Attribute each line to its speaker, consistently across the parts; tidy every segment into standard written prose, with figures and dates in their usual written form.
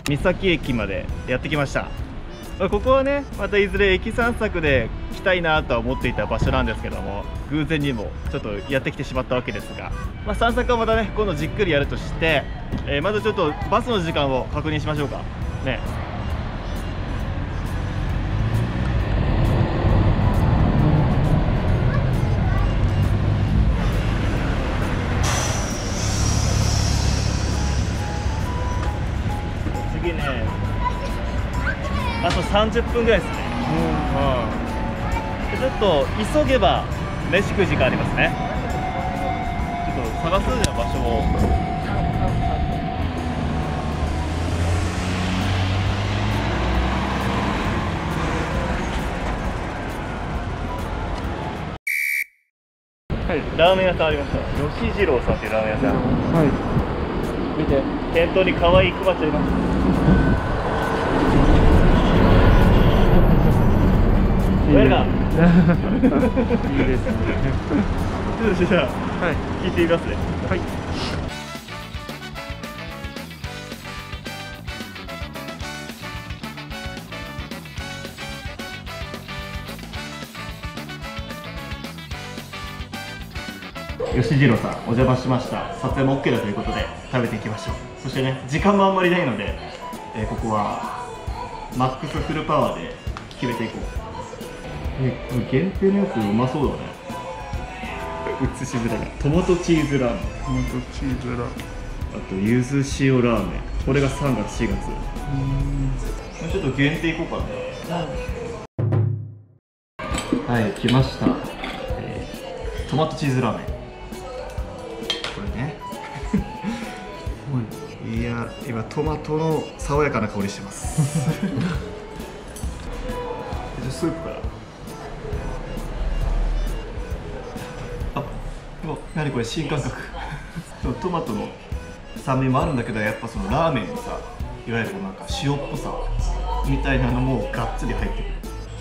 Speaker 1: 三崎駅までやってきました。ここはね、またいずれ駅散策で来たいなとは思っていた場所なんですけども、偶然にもちょっとやってきてしまったわけですが、散策はまたね今度じっくりやるとして、まずちょっとバスの時間を確認しましょうかね。次ね、あと30分ぐらいですね。ちょっと急げば飯食う時間ありますね。ちょっと探すじゃ場所を。はい、ラーメン屋さんありました。吉次郎さんっていうラーメン屋さん。はい。見て、店頭に可愛いクマちゃんいます。ウェルカム。いいですね。ちょっとじゃあ、聞いてみますね。はい。吉次郎さん、お邪魔しました。撮影も OK だということで食べていきましょう。そしてね、時間もあんまりないので、ここはマックスフルパワーで決めていこう。限定のやつうまそうだね。映しづらいな。トマトチーズラーメン、トマトチーズラーメン、あと柚子塩ラーメン。これが3月4月。ちょっと限定いこうかな。はい、来ました。トマトチーズラーメン。これね。いや、今トマトの爽やかな香りしてます。スープから。何これ、新感覚。トマトの酸味もあるんだけど、やっぱそのラーメンのさ、いわゆるなんか塩っぽさみたいなのもがっつり入ってく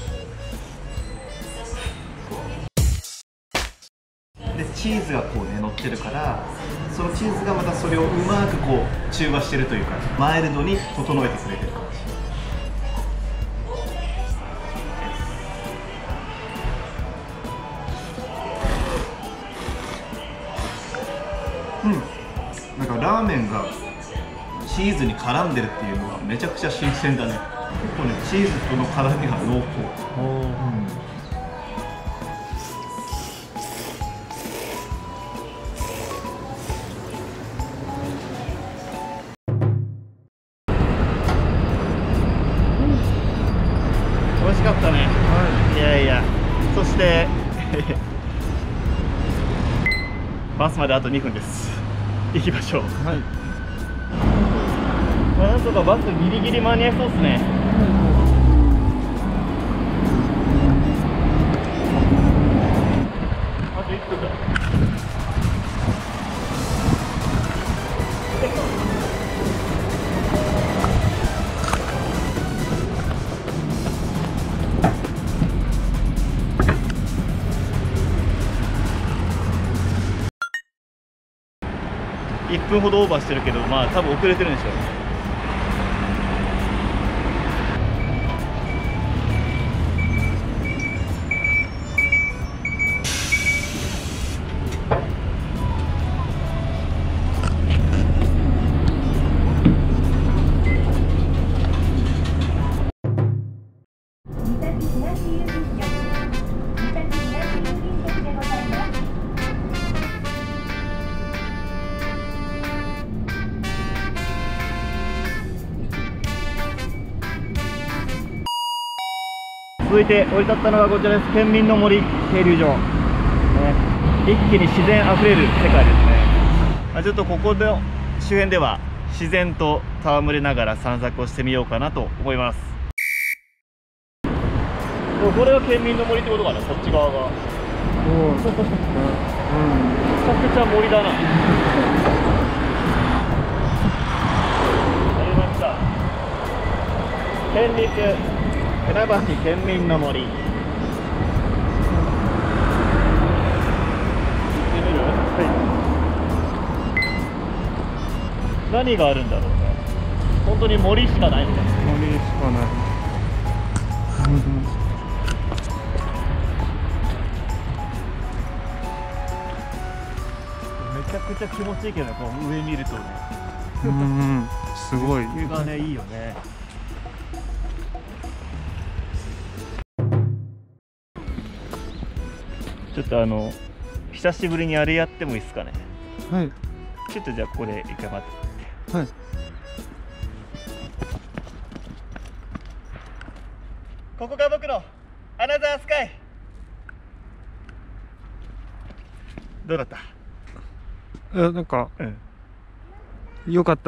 Speaker 1: る。でチーズがこうね乗ってるから、そのチーズがまたそれをうまくこう中和してるというか、マイルドに整えてくれてる感じ。なんかラーメンがチーズに絡んでるっていうのがめちゃくちゃ新鮮だね。結構ね、チーズとの絡みが濃厚。美味しかったね。いやいや、そしてバスまであと2分です。行きましょう。はい。なんとかバスギリギリ間に合いそうですね。あと1分だ。1分ほどオーバーしてるけど、まあ多分遅れてるんでしょう。続いて降り立ったのがこちらです。県民の森停留所、一気に自然あふれる世界ですね。ちょっとここの周辺では自然と戯れながら散策をしてみようかなと思います。これは県民の森ってことかな、こっち側が。めちゃくちゃ森だな。ありました、県立船橋県民の森。行ってみる？はい。何があるんだろうね。 本当に森しかないみたいな。
Speaker 2: 森しかない。
Speaker 1: めちゃくちゃ気持ちいいけどね、こう上見るとね。
Speaker 2: すごい。
Speaker 1: 景色がね、いいよね。ちょっと久しぶりにあれやってもいいですかね。
Speaker 2: はい。
Speaker 1: ちょっとじゃあここで一回待って。
Speaker 2: はい。
Speaker 1: ここが僕のアナザースカイ。どうだった？
Speaker 2: なんか、よかった。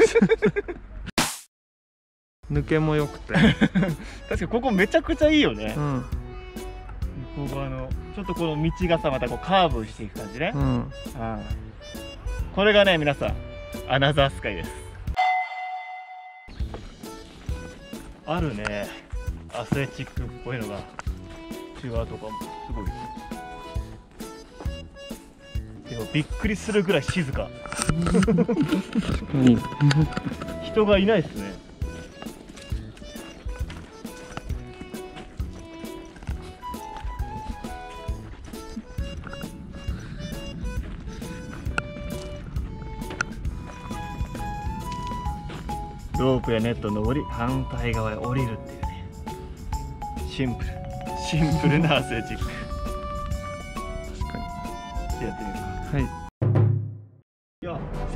Speaker 2: 抜けも良くて。
Speaker 1: 確かにここめちゃくちゃいいよね。ここちょっとこの道がさ、またこうカーブしていく感じね。これがね、皆さんアナザースカイです。あるね、アスレチックっぽいのが、シュワとかもすごい。でもびっくりするぐらい静か。人がいないですね。ロープやネット登り、反対側へ降りるっていうね、シンプルなアスレチック。
Speaker 2: 確かに。
Speaker 1: やってみるか。
Speaker 2: はい。
Speaker 1: よっ、さ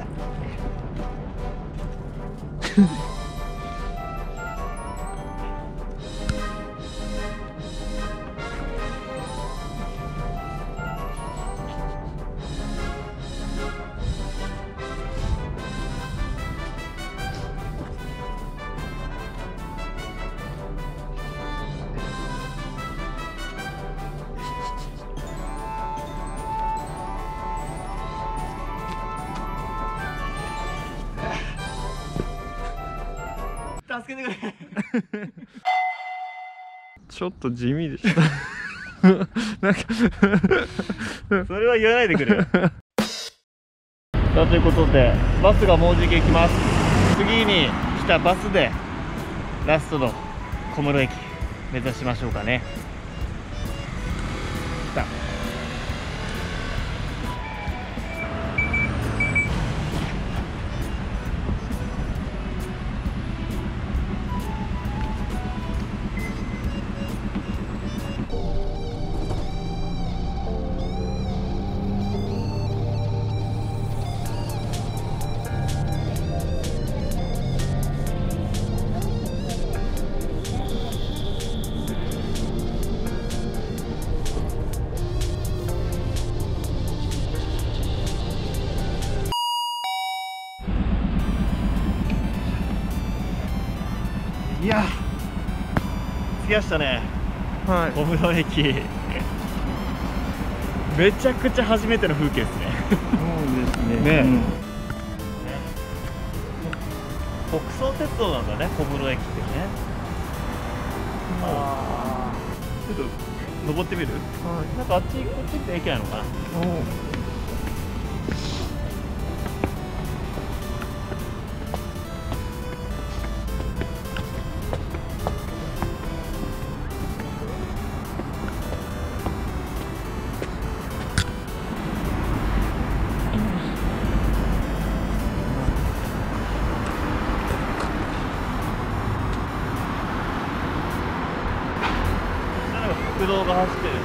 Speaker 1: 助けてくれ。
Speaker 2: ちょっと地味でした。なんか
Speaker 1: それは言わないでくれよ。さあ、ということでバスがもうじき行きます。次に来たバスでラストの小室駅目指しましょうかね。さあ、いや、着きましたね。
Speaker 2: はい。
Speaker 1: 小室駅。めちゃくちゃ初めての風景ですね。
Speaker 2: そうですね。
Speaker 1: ね、北総鉄道なんだね、小室駅ってね。ちょっと登ってみる？なんかあっちこっちって駅なのかな。国道が走ってるんです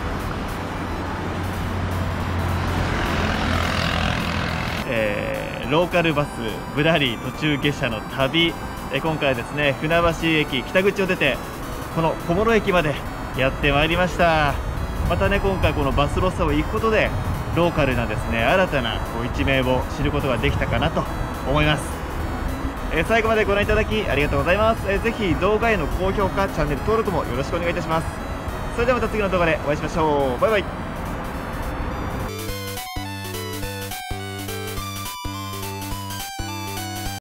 Speaker 1: ね。ローカルバスぶらり途中下車の旅、今回ですね、船橋駅北口を出てこの小室駅までやってまいりました。またね、今回このバスロスを行くことでローカルなですね、新たなこう一面を知ることができたかなと思います。最後までご覧いただきありがとうございます。ぜひ動画への高評価、チャンネル登録もよろしくお願いいたします。それではまた次の動画でお会いしましょう。バイバイ。